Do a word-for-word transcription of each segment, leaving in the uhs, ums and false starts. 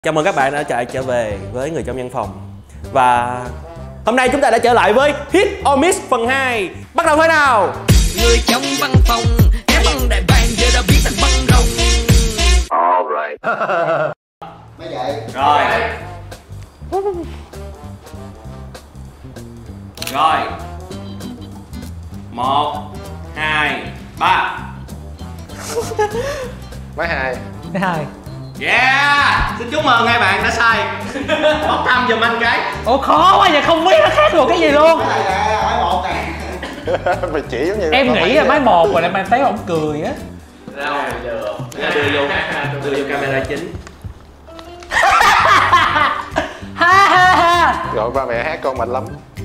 Chào mừng các bạn đã chạy trở về với Người Trong Văn Phòng. Và hôm nay chúng ta đã trở lại với Hit or Miss phần hai. Bắt đầu thôi nào. Người trong văn phòng, ép bằng đại bàng giờ đã biến thành băng rồng. Alright. Mới vậy. Rồi. Rồi. Một, hai, ba. Mấy hai. Mấy hai. Yeah! Xin chúc mừng hai bạn đã sai. Bóc thăm giùm anh cái. Ủa khó quá vậy, không biết nó khác được cái gì luôn. Mấy này nè, hỏi một nè. Mày chỉ giống như Em nghĩ là máy một rồi lại mà thấy ổng cười á. Đâu được. Đưa vô, đưa vô camera chính. Ha ha ha. Gọi ba mẹ hát con mạnh lắm.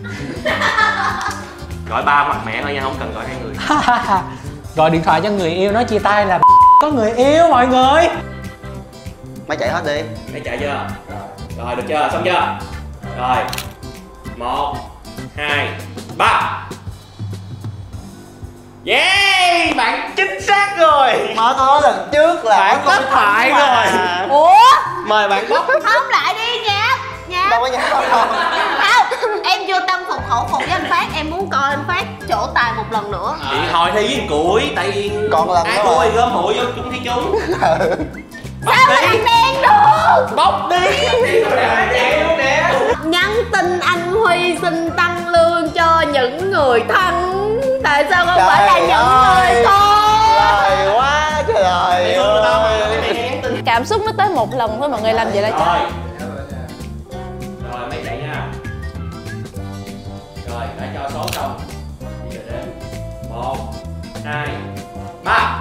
Gọi ba hoặc mẹ thôi nha, không cần gọi hai người. Ha ha ha. Gọi điện thoại cho người yêu nói chia tay là có người yêu mọi người. Mày chạy hết đi. Mày chạy chưa? Rồi được chưa? Xong chưa? Rồi. Một, hai, ba. Yeah! Bạn chính xác rồi. Mà tôi nói lần trước là Bạn thất bại rồi. Ủa? Mời bạn bóc. Không lại đi nhạc. Nhạc. đâu có nhắc đâu. Không, em vô tâm phục khẩu phục với anh Phát. Em muốn coi anh Phát trổ tài một lần nữa. Điện hồi thi với củi. Tại vì còn lần ai nữa thua mà. thì gom hụi vô chúng thi chúng. Bóc Sao mà đi. thằng đen được? Bóc đi. Nhắn tin anh Huy xin tăng lương cho những người thân. Tại sao không Trời phải là những ơi. người thôi? Trời quá trời ơi. Cảm xúc nó tới một lần thôi mọi người làm vậy là Rồi. chết. Rồi mày chạy nha. Rồi đã cho số xong. Bây giờ đến một, hai, ba.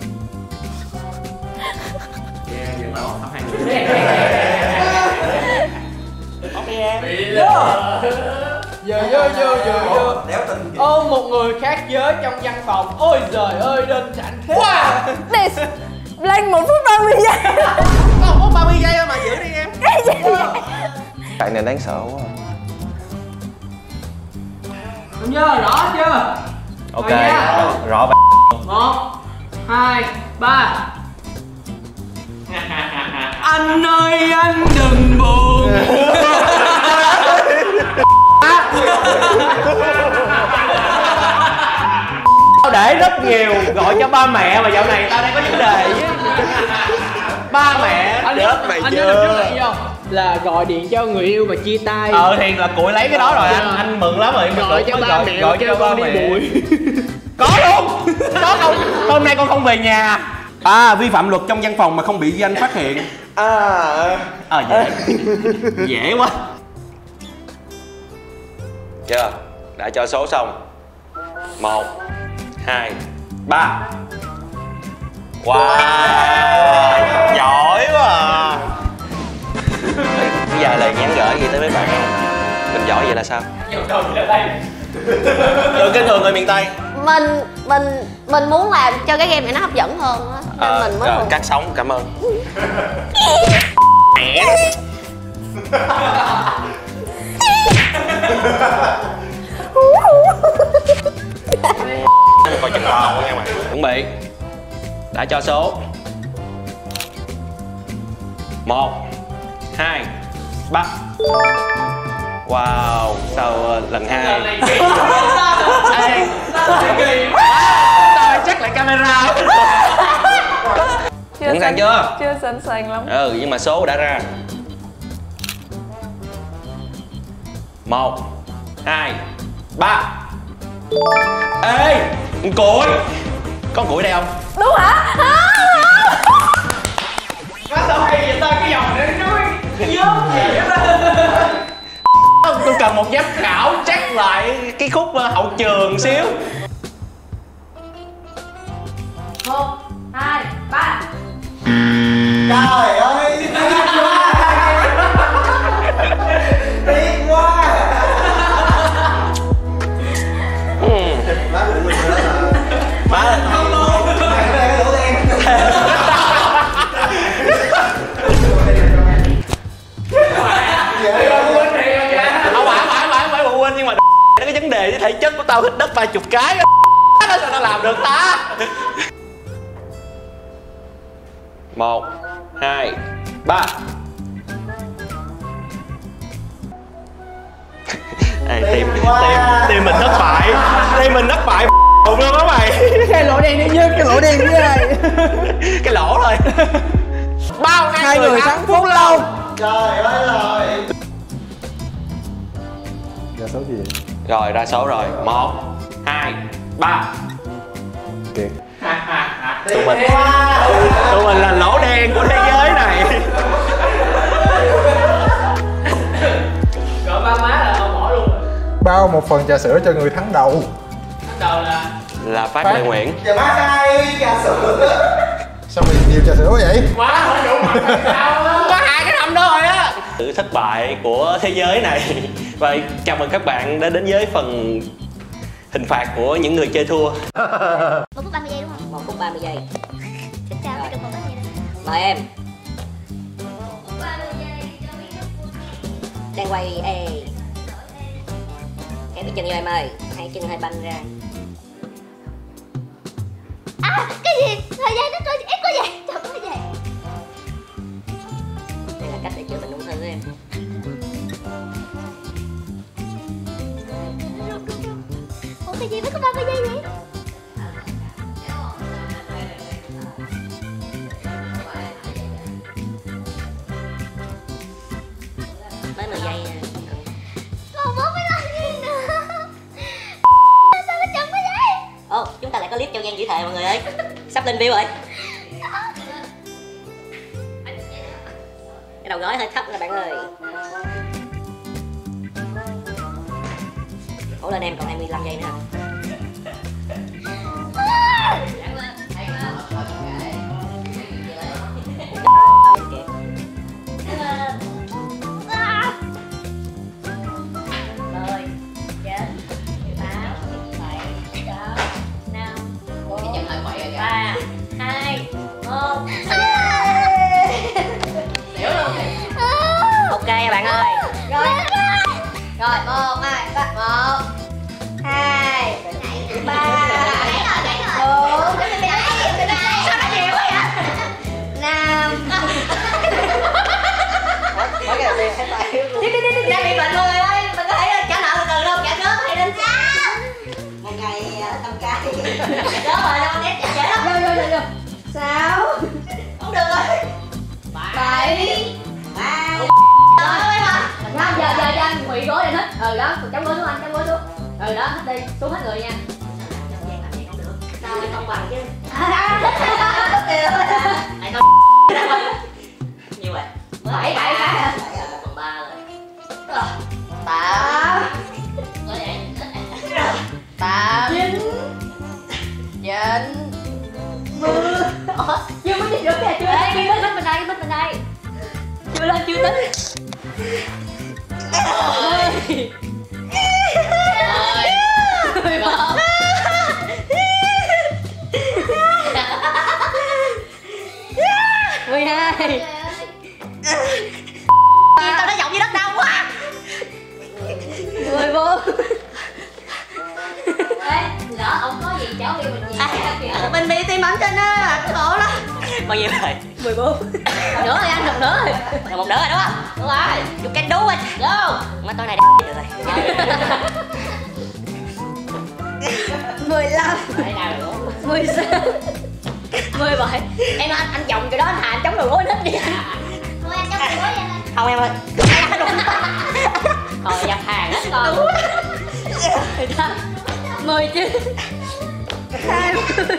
Yeah, vẫn là bóc thăm hai người. Bóc đi em. Giờ vô vô vô vô ôm một người khác giới trong văn phòng. Ôi giời ơi đơn giản thế. Wow. This lên một phút ba mươi giây. Còn có ba mươi giây thôi mà giữ đi em. Bạn này đáng sợ quá. Đúng chưa? Rõ chưa? Ok. Rồi nha. Rõ bạn. Một, hai, ba. Anh ơi anh đừng buồn. Tao để rất nhiều gọi cho ba mẹ mà dạo này tao đang có vấn đề với ba mẹ. Anh Chết mày anh chưa? nhớ trước này không? Là gọi điện cho người yêu mà chia tay. Ờ thì là củi lấy cái đó rồi anh anh mừng lắm rồi. Gọi cho ba mẹ gọi cho ba con đi mẹ. bụi. Có luôn. Có không? Hôm nay con không về nhà. À, vi phạm luật trong văn phòng mà không bị danh phát hiện. À. Ờ dễ. Dễ quá. Chưa? Đã cho số xong. Một, hai, ba. Wow. Giỏi quá à. Bây giờ lời nhắn gửi gì tới mấy bạn không? Mình giỏi vậy là sao? Đừng kinh thường người miền Tây. Mình mình mình muốn làm cho cái game này nó hấp dẫn hơn á. Nên Ờ, mình mới rồi, mừng. cắt sóng, cảm ơn. Coi chừng bò nha mày. Chuẩn bị. Đã cho số. Một, hai, ba. Wow, sau uh, lần hai. Ê, tao chắc lại camera. Chưa Sẵn sàng chưa? Chưa sẵn sàng lắm. Ừ, nhưng mà số đã ra. Một, hai, ba. Ê, con củi. Có củi đây không? Đúng hả? Có sao hay vậy ta cái dòng này nó nhớ gì đó. Tôi cần một giám khảo check lại cái khúc uh, hậu trường xíu. Một, hai, ba. Trời ơi, tiếc quá. Tiếc quá. Má không luôn. Không phải phải phải phải phụ huynh nhưng mà nó cái vấn đề với thể chất của tao hít đất ba chục cái. Nó sao tao làm được ta? Một, hai, ba. Tìm, tìm mình thất bại. Tìm mình thất bại luôn đó mày. Cái lỗ đen đi với cái lỗ đen với ai? Cái lỗ thôi. Bao hai, hai người, người thắng Phú Long. Trời ơi rồi. Ra số gì vậy? Rồi ra số rồi. Một, hai, ba. Kiệt. Tụi mình Tụi mình là lỗ đen của thế giới này. Gọi ba má là ông bỏ luôn. Bao một phần trà sữa cho người thắng đầu. Đầu là Là Phát Lê Nguyễn. Giờ má hai trà sữa. Sao mày nhiều trà sữa quá vậy? má hỏi đủ mặt là sao á. Có hai cái nằm đó rồi á. Sự thất bại của thế giới này. Và chào mừng các bạn đã đến với phần hình phạt của những người chơi thua. Một phút ba mươi giây đúng không? Một phút ba mươi giây. Xin chào mấy đồng hồ đó. Mời em. Đang quay ê. Em bị chân vô em ơi. Hai chân hai banh ra. À cái gì? Thời gian nó trôi em có vậy? Trời có vậy? Đây là cách để chữa bệnh ung thư của em. Ủa cái gì mới có ba mươi giây vậy? Mới mười giây nè. Còn bốn mươi lăm giây nữa. Sao nó chậm quá vậy? Ồ, chúng ta lại có clip cho Giang Dĩ Thề mọi người ơi. Sắp lên view rồi. Cái đầu gối hơi thấp nè bạn ơi. Cố lên em, còn hai mươi lăm giây nữa. Ok bạn ơi. Rồi. Rồi, một, hai, ba, một, hai, ba, bốn, sao nó nhiều quá vậy? Năm. Mỗi cái đầu tiên phải tay. Đi đi đi đi, đang bị bệnh luôn rồi ơi, mình có thể trả nợ từ từ đâu, trả nước hay lên sao? Một ngày năm cái. Đó rồi, đâu nét chặt chẽ lắm. Vô vô vô vô. Sáu. Không được rồi. Bảy. Ba. Năm giờ giờ cho anh quỳ gối lên hết. Ừ đó, chống gối xuống anh, chống gối xuống. Ừ đó, hết đi, xuống hết người nha. Sao không bằng chứ? Nhiều rồi. Bảy bảy cái. Phần ba rồi. Tám. Tám. Chín. Chín. Mười. Ủa, chưa có gì được kìa, chưa. Ê, đi bên bên đây, bên bên đây. Chưa lên, chưa tính. Mười. Mười một. Mười hai. Tao nó giọng như đất đau quá. Mười bốn. Ê, lỡ ông có gì cháu bị mình gì à, mình bị tim bẩm sinh á, khổ lắm. Bao nhiêu rồi? Mười bốn. Một nữa rồi anh, một nữa rồi. Rồi một nữa rồi đúng không? Đúng rồi. You can do it. Go. Má tối nay được rồi. Mười lăm. Mười sáu. Mười bảy. Em anh anh chồng cái đó anh Hà anh chống đầu gối hết đi. Thôi anh chống đầu gối vậy. Không em ơi. Thôi dập hàng hết con. Mười chín. Hai mươi.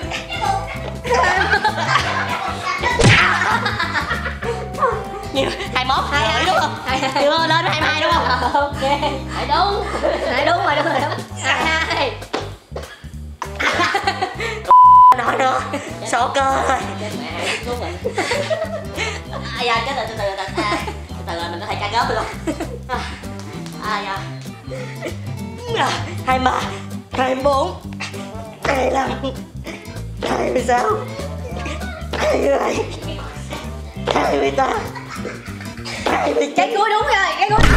Nhiều, hai mốt, hai hai đúng không? Chưa lên hai hai đúng không? Ok, hai đúng, hai đúng rồi, đúng rồi, hai hai. Nói nữa, số cơ rồi. À dạ, chết rồi, từ từ, từ từ, từ từ mình có thể ca góp được không? À dạ. Hai ba, hai bốn, hai năm, hai mươi sáu, hai mươi bảy, hai mươi tám, hai mươi chín. Cái cuối đúng rồi, cái cuối.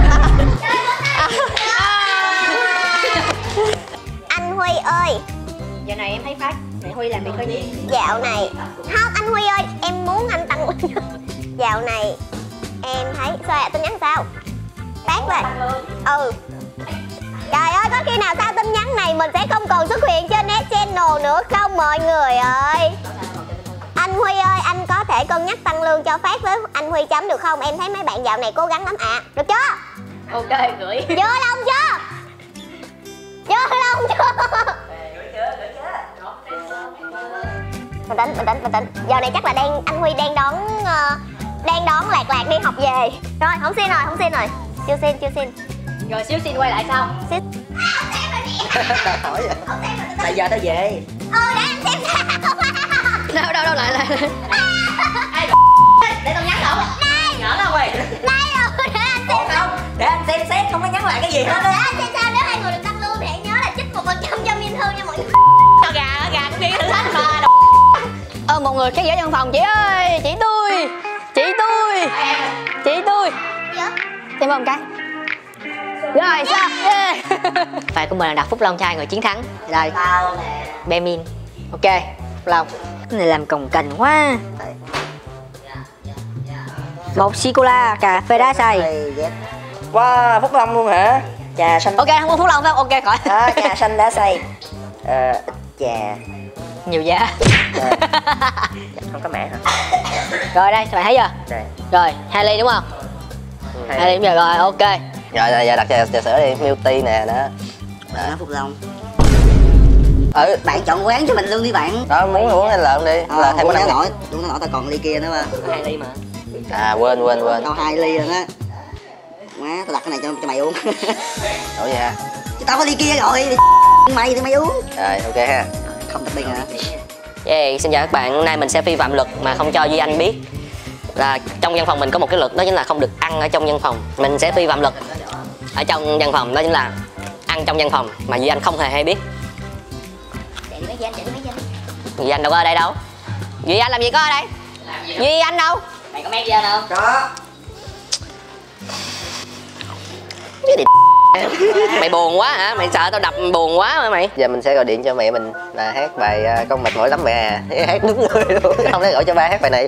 Anh Huy ơi. Giờ này em thấy Phát này Huy làm việc hơi nhiều. Dạo này không anh Huy ơi, em muốn anh tăng Huy. Dạo này em thấy sao ạ, tin nhắn sao? Phát là ừ. Trời khi nào sau tin nhắn này mình sẽ không còn xuất hiện trên Net Channel nữa không mọi người ơi? Anh Huy ơi, anh có thể cân nhắc tăng lương cho Phát với anh Huy chấm được không? Em thấy mấy bạn dạo này cố gắng lắm ạ. À. Được chưa? Ok, gửi. Vô lòng chưa? Vô lòng chưa? Bình tĩnh, bình tĩnh, bình tĩnh. Giờ này chắc là đang anh Huy đang đón uh, đang đón Lạc Lạc đi học về. Rồi, không xin rồi, không xin rồi. Chưa xin, chưa xin. Rồi xíu xin quay lại sau. Xin. Tao hỏi vậy. Tại giờ tao về. Ừ, để em xem sao. Đâu đâu đâu lại lại. Ai để tao nhắn không? Này. Nhớ đâu mày. Này rồi, để anh xem. Không, để anh xem xét không có nhắn lại cái gì hết. Để anh xem sao nếu hai người được tăng lương thì hãy nhớ là trích một phần trăm cho Minh Thư nha mọi người. Tao gà gà cũng đi thử thách mà. Ờ một người khác giới văn phòng chị ơi, chị tôi. Chị tôi. Chị tôi. Dạ. Cho một cái. Rồi sao? Yeah. Phải của mình là đặt Phúc Long trai người chiến thắng. Đây. Tao nè. Bemin. Ok, Phúc Long. Cái này làm cồng cành quá. Một sô-cô-la, cà phê đá xay. Wow, Phúc Long luôn hả? Trà xanh. Ok, không có Phúc Long phải không? Ok, khỏi. À, trà xanh đá xay. Ờ, trà. Nhiều giá. Ờ. Không có mẹ hả? Rồi đây, các bạn thấy chưa? Đây. Rồi, hai ly đúng không? Ừ, Hai ly đúng rồi, rồi ok. Rồi, rồi giờ đặt trà, trà sữa đi, milk tea nè đó. Đó, Phúc Long. Ừ, Bạn chọn quán cho mình luôn đi bạn. đó muốn uống hay lợn đi. À, là thêm uống cái nó nổi. nổi, uống nó nổi tao còn ly kia nữa mà. Hai ly mà. À quên quên quên. Tao hai ly rồi đó. Má, tao đặt cái này cho, cho mày uống. Ủa vậy hả? Chứ tao có ly kia rồi. Mày thì mày uống. Rồi ok ha. Không đặc biệt hả? Yeah, xin chào các bạn, hôm nay mình sẽ vi phạm luật mà không cho Duy Anh biết. Là trong văn phòng mình có một cái luật đó chính là không được ăn ở trong văn phòng. Mình sẽ vi phạm luật ở trong văn phòng đó chính là ăn trong văn phòng mà Duy Anh không hề hay biết. Chạy đi mấy danh, chạy đi mấy danh. Duy Anh đâu có ở đây đâu. Duy Anh làm gì có ở đây? Duy Anh đâu? Mày có mang Duy Anh không? Có. Cái gì mày buồn quá hả? Mày sợ tao đập buồn quá hả mày? Giờ mình sẽ gọi điện cho mẹ mình là hát bài uh, Con mệt mỏi lắm mẹ à. Hát đúng người luôn. Không lẽ gọi cho ba hát bài này.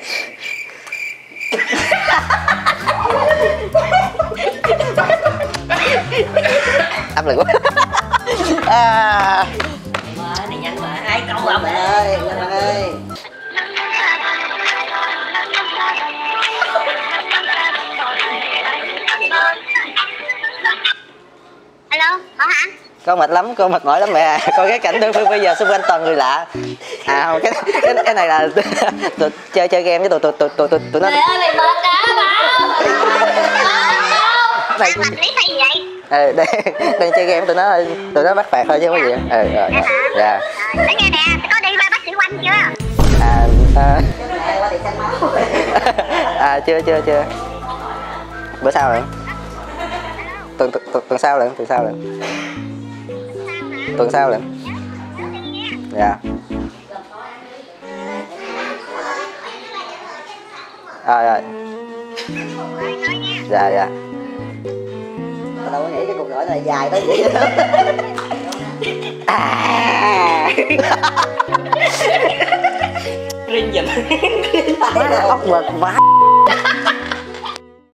Áp lực quá. À. Này nhanh mà, hai câu rồi bạn ơi, bạn ơi. Alo, có hả? Con mệt lắm, con mệt mỏi lắm mẹ à. Coi cái cảnh đơn phương bây giờ xung quanh toàn người lạ. À không, cái cái, cái này là tụi chơi chơi game với tụi tụi tụi tụi tụi tụi nó. Trời ơi, mày mệt đã bảo. Này, Mày lý gì vậy? ờ đây đang chơi game với tụi nó thôi, tụi nó bắt phạt thôi chứ không có gì. Ờ rồi. Dạ. Nói nghe nè, có đi ra bác sĩ Oanh chưa? À, à, à chưa chưa chưa. Bữa sau rồi. Tuần tuần tuần sau lần, tuần sau lần. Tuần sau lần. Dạ. À, rồi. Dạ dạ. Tao đâu có nghĩ cái cuộc gọi này dài tới vậy đâu. À. Riêng giùm. Ốc mực vãi.